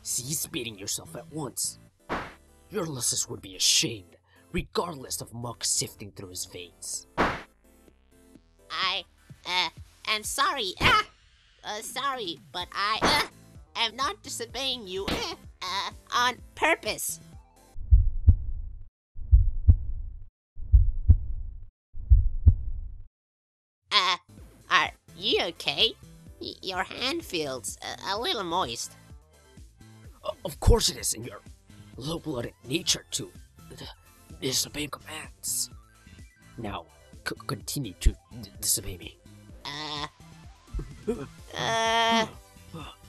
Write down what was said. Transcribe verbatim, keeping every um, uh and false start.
cease beating yourself at once. Ulysses would be ashamed, regardless of muck sifting through his veins. I, uh, am sorry, ah! Uh, sorry, but I, uh, am not disobeying you, uh, uh, on purpose. Uh, are you okay? Y your hand feels a, a little moist. Uh, of course it is in your low-blooded nature to disobey commands. Now, c continue to disobey me. Uh, uh...